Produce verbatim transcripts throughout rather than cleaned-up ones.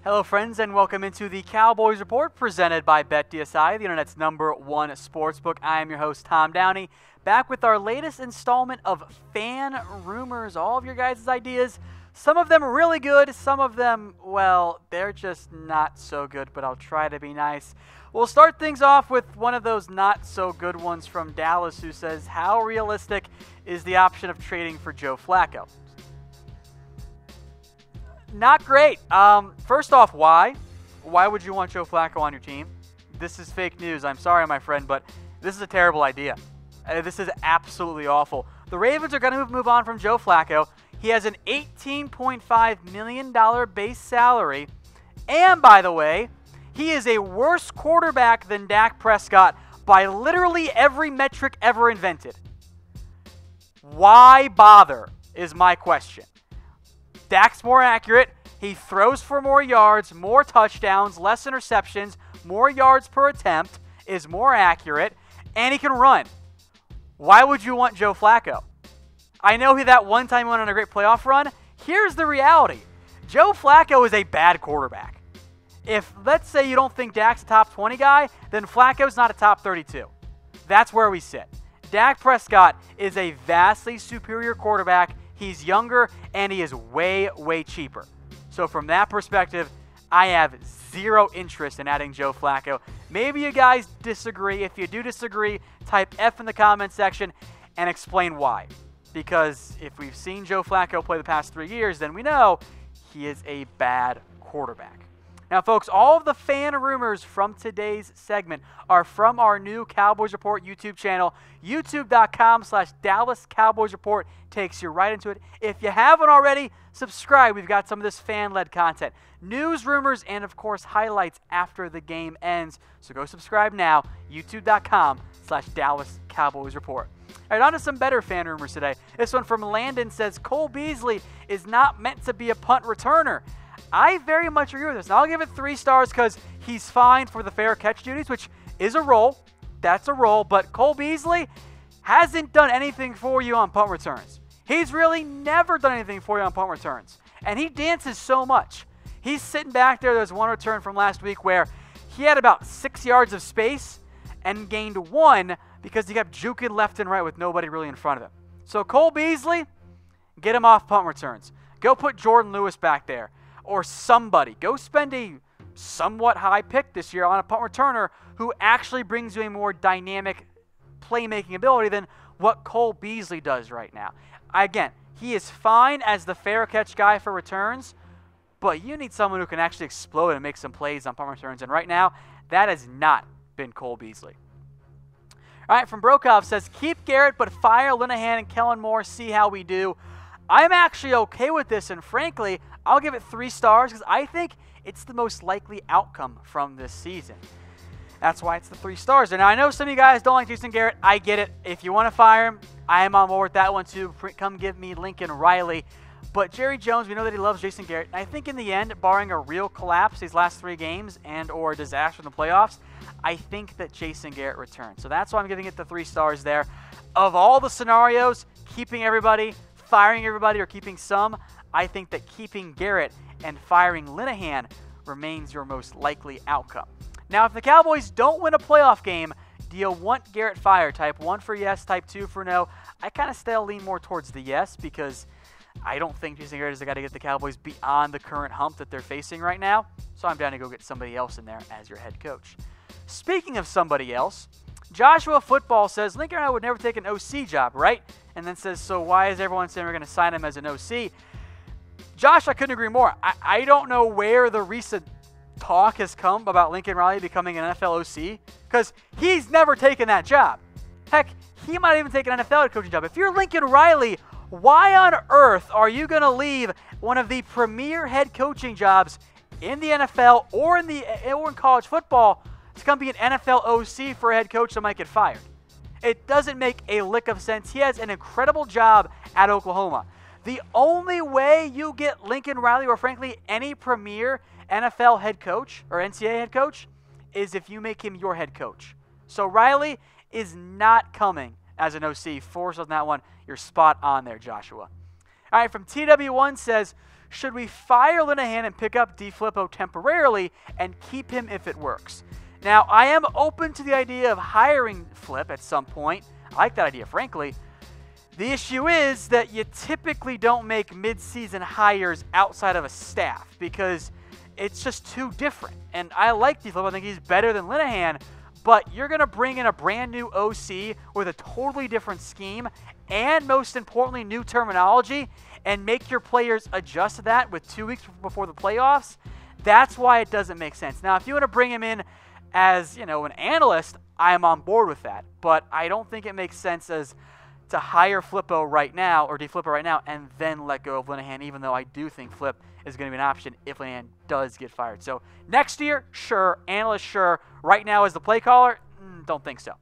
Hello, friends, and welcome into the Cowboys Report presented by BetDSI, the internet's number one sportsbook. I am your host, Tom Downey, back with our latest installment of fan rumors. All of your guys' ideas, some of them really good, some of them, well, they're just not so good, but I'll try to be nice. We'll start things off with one of those not so good ones from Dallas, who says, how realistic is the option of trading for Joe Flacco? Not great. Um, first off, why? Why would you want Joe Flacco on your team? This is fake news. I'm sorry, my friend, but this is a terrible idea. Uh, this is absolutely awful. The Ravens are going to move on from Joe Flacco. He has an eighteen point five million dollars base salary. And, by the way, he is a worse quarterback than Dak Prescott by literally every metric ever invented. Why bother is my question. Dak's more accurate. He throws for more yards, more touchdowns, less interceptions, more yards per attempt, is more accurate, and he can run. Why would you want Joe Flacco? I know he that one time he went on a great playoff run. Here's the reality. Joe Flacco is a bad quarterback. If, let's say, you don't think Dak's a top twenty guy, then Flacco's not a top thirty-two. That's where we sit. Dak Prescott is a vastly superior quarterback. He's younger, and he is way, way cheaper. So from that perspective, I have zero interest in adding Joe Flacco. Maybe you guys disagree. If you do disagree, type F in the comment section and explain why. Because if we've seen Joe Flacco play the past three years, then we know he is a bad quarterback. Now, folks, all of the fan rumors from today's segment are from our new Cowboys Report YouTube channel. YouTube.com slash Dallas Cowboys Report takes you right into it. If you haven't already, subscribe. We've got some of this fan-led content. News, rumors, and, of course, highlights after the game ends. So go subscribe now. YouTube.com slash Dallas Cowboys Report. All right, on to some better fan rumors today. This one from Landon says, Cole Beasley is not meant to be a punt returner. I very much agree with this. And I'll give it three stars because he's fine for the fair catch duties, which is a role. That's a role. But Cole Beasley hasn't done anything for you on punt returns. He's really never done anything for you on punt returns. And he dances so much. He's sitting back there. There's one return from last week where he had about six yards of space and gained one because he kept juking left and right with nobody really in front of him. So Cole Beasley, get him off punt returns. Go put Jordan Lewis back there. Or somebody. Go spend a somewhat high pick this year on a punt returner who actually brings you a more dynamic playmaking ability than what Cole Beasley does right now. Again, he is fine as the fair catch guy for returns, but you need someone who can actually explode and make some plays on punt returns. And right now, that has not been Cole Beasley. All right, from Brokov says, keep Garrett, but fire Linehan and Kellen Moore, see how we do. I'm actually okay with this, and frankly, I'll give it three stars because I think it's the most likely outcome from this season. That's why it's the three stars. And I know some of you guys don't like Jason Garrett. I get it. If you want to fire him, I am on board with that one too. Come give me Lincoln Riley. But Jerry Jones, we know that he loves Jason Garrett. And I think in the end, barring a real collapse these last three games and or a disaster in the playoffs, I think that Jason Garrett returns. So that's why I'm giving it the three stars there. Of all the scenarios, keeping everybody, firing everybody, or keeping some, I think that keeping Garrett and firing Linehan remains your most likely outcome. Now, if the Cowboys don't win a playoff game, do you want Garrett fired? Type one for yes, type two for no. I kind of still lean more towards the yes because I don't think Jason Garrett is the guy to get the Cowboys beyond the current hump that they're facing right now. So I'm down to go get somebody else in there as your head coach. Speaking of somebody else, Joshua Football says, Lincoln and I would never take an O C job, right? And then says, so why is everyone saying we're going to sign him as an O C? Josh, I couldn't agree more. I, I don't know where the recent talk has come about Lincoln Riley becoming an N F L O C because he's never taken that job. Heck, he might even take an N F L head coaching job. If you're Lincoln Riley, why on earth are you going to leave one of the premier head coaching jobs in the N F L or in the or in college football to come be an N F L O C for a head coach that might get fired? It doesn't make a lick of sense. He has an incredible job at Oklahoma. The only way you get Lincoln Riley, or frankly any premier N F L head coach or N C double A head coach, is if you make him your head coach. So Riley is not coming as an O C. Force on that one. You're spot on there, Joshua. All right, from T W one says, Should we fire Linehan and pick up DeFilippo temporarily and keep him if it works? Now, I am open to the idea of hiring Flip at some point. I like that idea, frankly. The issue is that you typically don't make mid-season hires outside of a staff because it's just too different. And I like DeFilippo. I think he's better than Linehan, but you're going to bring in a brand new O C with a totally different scheme and, most importantly, new terminology and make your players adjust to that with two weeks before the playoffs. That's why it doesn't make sense. Now, if you want to bring him in as, you know, an analyst, I am on board with that. But I don't think it makes sense as to hire Flippo right now or DeFilippo right now and then let go of Linehan, even though I do think Flip is going to be an option if Linehan does get fired. So next year, sure. Analyst, sure. Right now as the play caller, mm, don't think so.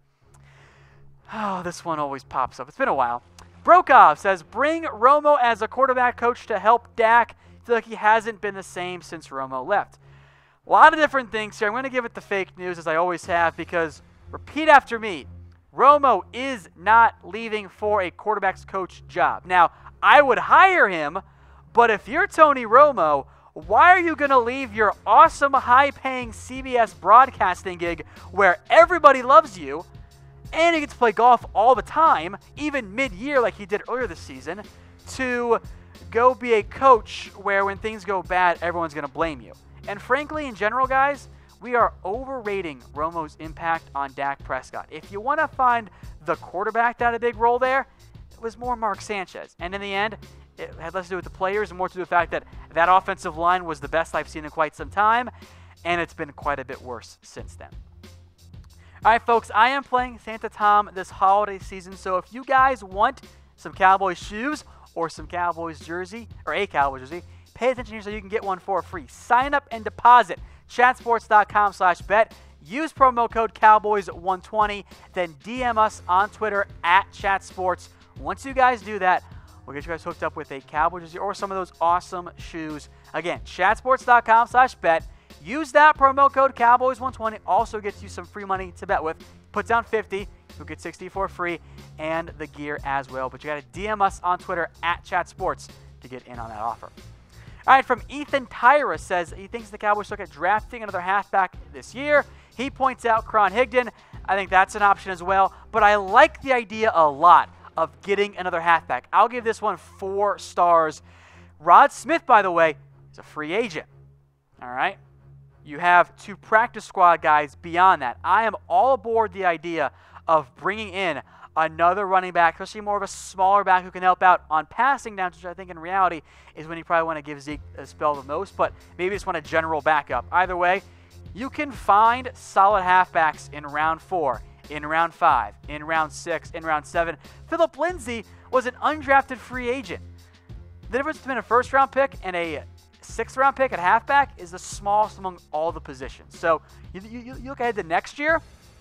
Oh, this one always pops up. It's been a while. Brokov says, bring Romo as a quarterback coach to help Dak. I feel like he hasn't been the same since Romo left. A lot of different things here. I'm going to give it the fake news as I always have because, repeat after me, Romo is not leaving for a quarterback's coach job. Now, I would hire him, but if you're Tony Romo, why are you going to leave your awesome, high-paying C B S broadcasting gig where everybody loves you and you get to play golf all the time, even mid-year like he did earlier this season, to go be a coach where when things go bad, everyone's going to blame you? And frankly, in general, guys, we are overrating Romo's impact on Dak Prescott. If you want to find the quarterback that had a big role there, it was more Mark Sanchez. And in the end, it had less to do with the players and more to do with the fact that that offensive line was the best I've seen in quite some time, and it's been quite a bit worse since then. All right, folks, I am playing Santa Tom this holiday season, so if you guys want some Cowboys shoes or some Cowboys jersey, or a Cowboys jersey, pay attention here so you can get one for free. Sign up and deposit. chatsports.com slash bet. Use promo code Cowboys one twenty. Then D M us on Twitter at chatsports. Once you guys do that, we'll get you guys hooked up with a Cowboys jersey or some of those awesome shoes. Again, chatsports.com slash bet. Use that promo code Cowboys one twenty. Also gets you some free money to bet with. Put down fifty. You'll get sixty for free and the gear as well. But you got to D M us on Twitter at chatsports to get in on that offer. All right, from Ethan Tyra says he thinks the Cowboys look at drafting another halfback this year. He points out Cron Higdon. I think that's an option as well. But I like the idea a lot of getting another halfback. I'll give this one four stars. Rod Smith, by the way, is a free agent. All right? You have two practice squad guys beyond that. I am all aboard the idea of bringing in another running back, especially more of a smaller back who can help out on passing downs, which I think in reality is when you probably want to give Zeke a spell the most, but maybe just want a general backup. Either way, you can find solid halfbacks in round four, in round five, in round six, in round seven. Phillip Lindsay was an undrafted free agent. The difference between a first-round pick and a sixth-round pick at halfback is the smallest among all the positions. So you, you, you look ahead to next year,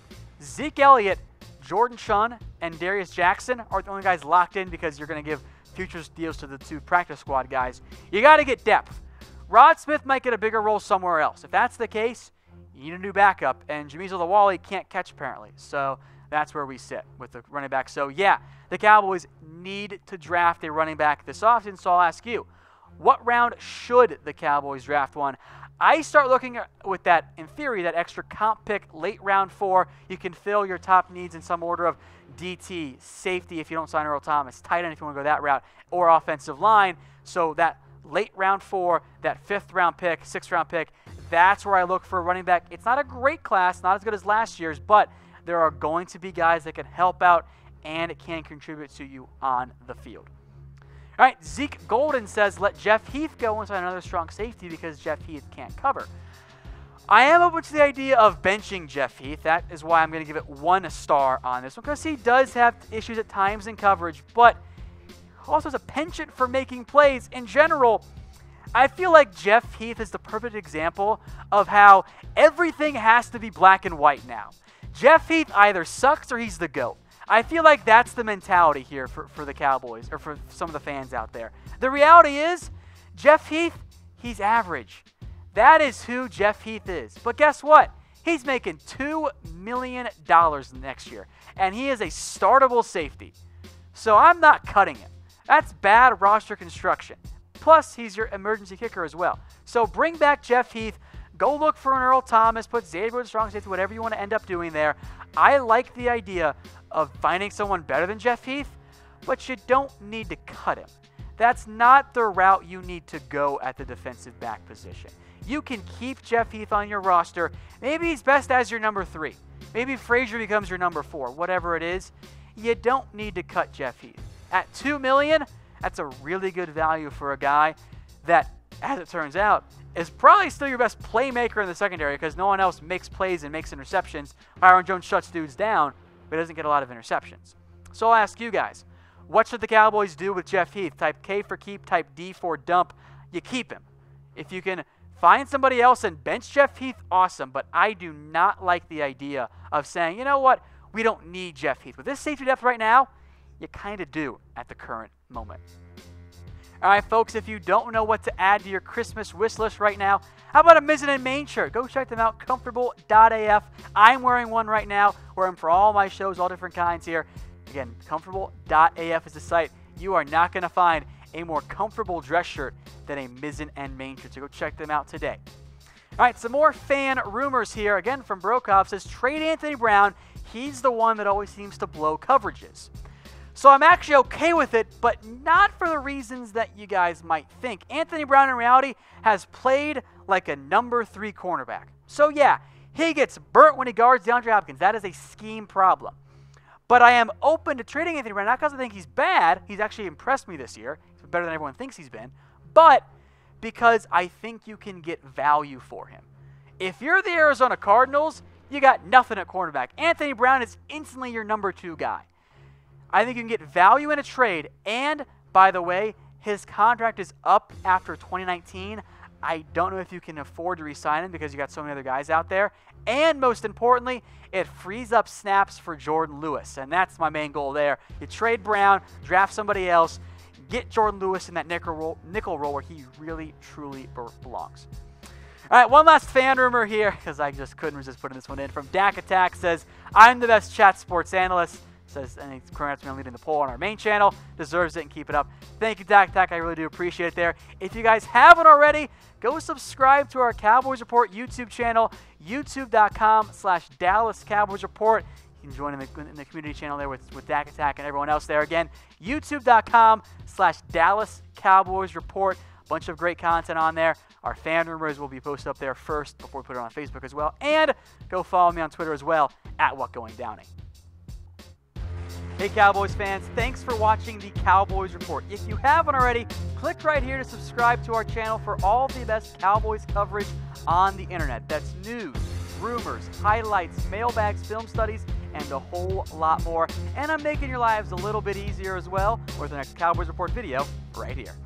Zeke Elliott, Jordan Chun, and Darius Jackson are the only guys locked in because you're going to give futures deals to the two practice squad guys. You got to get depth. Rod Smith might get a bigger role somewhere else. If that's the case, you need a new backup, and Jamizel Lawali can't catch apparently. So that's where we sit with the running back. So yeah, the Cowboys need to draft a running back this offseason, so I'll ask you, what round should the Cowboys draft one? I start looking at, with that, in theory, that extra comp pick late round four. You can fill your top needs in some order of D T, safety if you don't sign Earl Thomas, tight end if you want to go that route, or offensive line. So that late round four, that fifth round pick, sixth round pick, that's where I look for a running back. It's not a great class, not as good as last year's, but there are going to be guys that can help out and it can contribute to you on the field. All right, Zeke Golden says, let Jeff Heath go and sign another strong safety because Jeff Heath can't cover. I am open to the idea of benching Jeff Heath. That is why I'm going to give it one star on this one, because he does have issues at times in coverage, but also has a penchant for making plays. In general, I feel like Jeff Heath is the perfect example of how everything has to be black and white now. Jeff Heath either sucks or he's the GOAT. I feel like that's the mentality here for, for the Cowboys, or for some of the fans out there. The reality is, Jeff Heath, he's average. That is who Jeff Heath is. But guess what? He's making two million dollars next year, and he is a startable safety. So I'm not cutting him. That's bad roster construction. Plus, he's your emergency kicker as well. So bring back Jeff Heath. Go look for an Earl Thomas. Put Xavier in strong safety, whatever you want to end up doing there. I like the idea of finding someone better than Jeff Heath, but you don't need to cut him. That's not the route you need to go at the defensive back position. You can keep Jeff Heath on your roster. Maybe he's best as your number three. Maybe Frazier becomes your number four, whatever it is. You don't need to cut Jeff Heath. At two million dollars, that's a really good value for a guy that, as it turns out, is probably still your best playmaker in the secondary because no one else makes plays and makes interceptions. Byron Jones shuts dudes down, but doesn't get a lot of interceptions. So I'll ask you guys, what should the Cowboys do with Jeff Heath? Type K for keep, type D for dump. You keep him. If you can find somebody else and bench Jeff Heath, awesome. But I do not like the idea of saying, you know what, we don't need Jeff Heath. With this safety depth right now, you kind of do at the current moment. All right, folks, if you don't know what to add to your Christmas wish list right now, how about a Mizzen and Main shirt? Go check them out, comfortable dot A F. I'm wearing one right now. Wear them for all my shows, all different kinds here. Again, comfortable dot A F is the site. You are not going to find a more comfortable dress shirt than a Mizzen and Main shirt, so go check them out today. All right, some more fan rumors here. Again, from Brokoff says, trade Anthony Brown. He's the one that always seems to blow coverages. So I'm actually okay with it, but not for the reasons that you guys might think. Anthony Brown, in reality, has played like a number three cornerback. So yeah, he gets burnt when he guards DeAndre Hopkins. That is a scheme problem. But I am open to trading Anthony Brown, not because I think he's bad. He's actually impressed me this year. He's better than everyone thinks he's been. But because I think you can get value for him. If you're the Arizona Cardinals, you got nothing at cornerback. Anthony Brown is instantly your number two guy. I think you can get value in a trade. And, by the way, his contract is up after twenty nineteen. I don't know if you can afford to re-sign him because you got so many other guys out there. And, most importantly, it frees up snaps for Jordan Lewis. And that's my main goal there. You trade Brown, draft somebody else, get Jordan Lewis in that nickel role, nickel role where he really, truly belongs. All right, one last fan rumor here, because I just couldn't resist putting this one in. From Dak Attack says, I'm the best chat sports analyst. Says, and he's currently leading the poll on our main channel. Deserves it and keep it up. Thank you, Dak Attack. I really do appreciate it there. If you guys haven't already, go subscribe to our Cowboys Report YouTube channel, youtube.com slash Dallas Cowboys Report. You can join in the, in the community channel there with, with Dak Attack and everyone else there. Again, youtube.com slash Dallas Cowboys Report. A bunch of great content on there. Our fan rumors will be posted up there first before we put it on Facebook as well. And go follow me on Twitter as well, at WhatGoingDowning. Hey Cowboys fans, thanks for watching the Cowboys Report. If you haven't already, click right here to subscribe to our channel for all the best Cowboys coverage on the internet. That's news, rumors, highlights, mailbags, film studies, and a whole lot more. And I'm making your lives a little bit easier as well with the next Cowboys Report video right here.